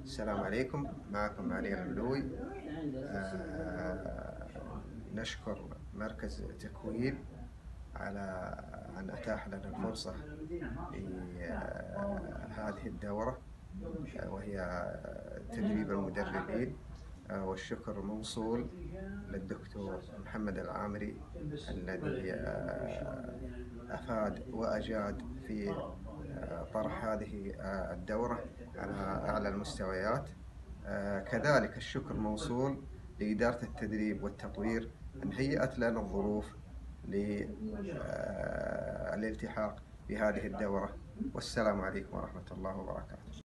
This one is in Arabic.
السلام عليكم، معكم علي العلوي. نشكر مركز تكوين على أن أتاح لنا الفرصة لهذه الدورة، وهي تدريب المدربين. والشكر موصول للدكتور محمد العامري الذي أفاد وأجاد في طرح هذه الدورة على أعلى المستويات. كذلك الشكر موصول لإدارة التدريب والتطوير أن هيأت لنا الظروف للالتحاق بهذه الدورة. والسلام عليكم ورحمة الله وبركاته.